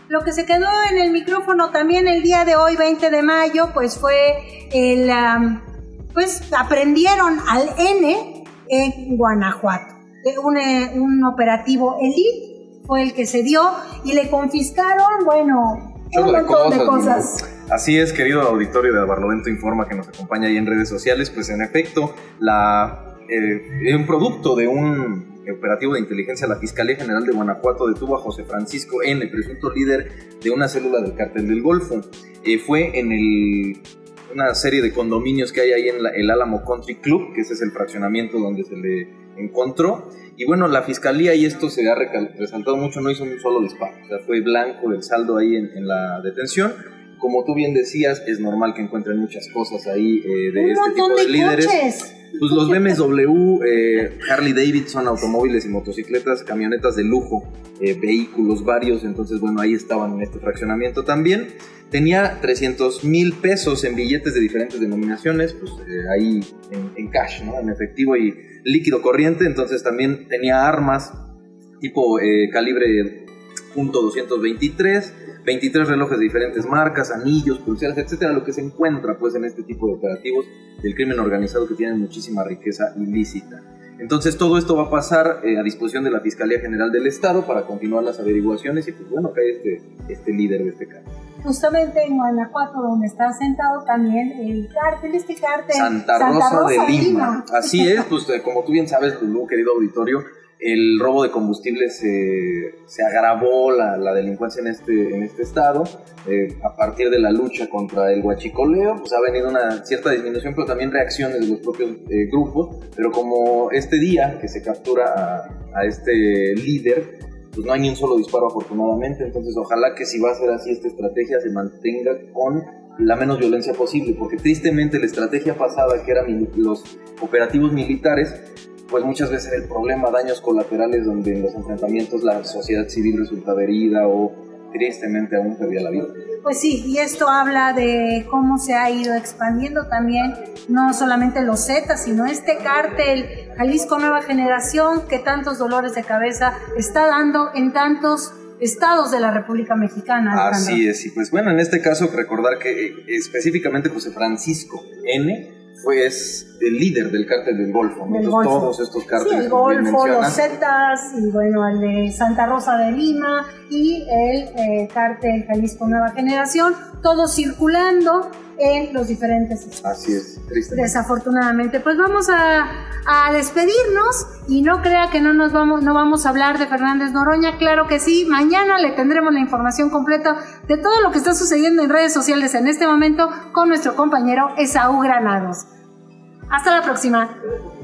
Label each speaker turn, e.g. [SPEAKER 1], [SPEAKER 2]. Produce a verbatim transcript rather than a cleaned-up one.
[SPEAKER 1] Lo que se quedó en el micrófono también el día de hoy, veinte de mayo, pues fue el, um, pues aprendieron al N en Guanajuato. Un, un operativo Elite fue el que se dio y le confiscaron, bueno, un montón de cosas.
[SPEAKER 2] Así es, querido auditorio de Barlovento Informa que nos acompaña ahí en redes sociales, pues en efecto, la, eh, un producto de un operativo de inteligencia, la Fiscalía General de Guanajuato detuvo a José Francisco N., presunto líder de una célula del Cártel del Golfo. Eh, fue en el, una serie de condominios que hay ahí en la, el Álamo Country Club, que ese es el fraccionamiento donde se le encontró. Y bueno, la Fiscalía, y esto se ha resaltado mucho, no hizo un solo disparo, o sea, fue blanco el saldo ahí en, en la detención. Como tú bien decías, es normal que encuentren muchas cosas ahí eh, de
[SPEAKER 1] un
[SPEAKER 2] este tipo de,
[SPEAKER 1] de
[SPEAKER 2] líderes.
[SPEAKER 1] Coches.
[SPEAKER 2] Pues los B M W, eh, Harley Davidson, automóviles y motocicletas, camionetas de lujo, eh, vehículos varios, entonces bueno, ahí estaban en este fraccionamiento también. Tenía trescientos mil pesos en billetes de diferentes denominaciones, pues eh, ahí en, en cash, ¿no? En efectivo y líquido corriente, entonces también tenía armas tipo eh, calibre punto doscientos veintitrés, veintitrés relojes de diferentes marcas, anillos, pulseras, etcétera, lo que se encuentra pues en este tipo de operativos del crimen organizado que tienen muchísima riqueza ilícita. Entonces todo esto va a pasar eh, a disposición de la Fiscalía General del Estado para continuar las averiguaciones y pues bueno, acá hay este, este líder de este caso.
[SPEAKER 1] Justamente en Guanajuato, donde está sentado también el cártel, este cártel
[SPEAKER 2] Santa Rosa, Santa Rosa de, Lima. de Lima. Así es, pues como tú bien sabes, Lulú, querido auditorio, el robo de combustible se, se agravó la, la delincuencia en este, en este estado. Eh, a partir de la lucha contra el huachicoleo, pues ha venido una cierta disminución, pero también reacciones de los propios eh, grupos. Pero como este día que se captura a, a este líder, pues no hay ni un solo disparo afortunadamente. Entonces ojalá que si va a ser así esta estrategia se mantenga con la menos violencia posible, porque tristemente la estrategia pasada, que eran los operativos militares, pues muchas veces el problema, daños colaterales donde en los enfrentamientos la sociedad civil resultaba herida o tristemente aún perdía la vida.
[SPEAKER 1] Pues sí, y esto habla de cómo se ha ido expandiendo también, no solamente los Zetas, sino este cártel Jalisco Nueva Generación que tantos dolores de cabeza está dando en tantos estados de la República Mexicana. Alejandro.
[SPEAKER 2] Así es, y pues bueno, en este caso recordar que específicamente José Francisco N., fue es el líder del cártel del Golfo, ¿no?
[SPEAKER 1] Del Golfo.
[SPEAKER 2] Todos estos cárteles.
[SPEAKER 1] Sí, el Golfo, los Zetas, y bueno, el de Santa Rosa de Lima y el eh, cártel Jalisco Nueva Generación, todos circulando en los diferentes estados.
[SPEAKER 2] Así es, triste.
[SPEAKER 1] Desafortunadamente, pues vamos a, a despedirnos y no crea que no nos vamos, no vamos a hablar de Fernández Noroña, claro que sí, mañana le tendremos la información completa de todo lo que está sucediendo en redes sociales en este momento con nuestro compañero Esaú Granados. Hasta la próxima.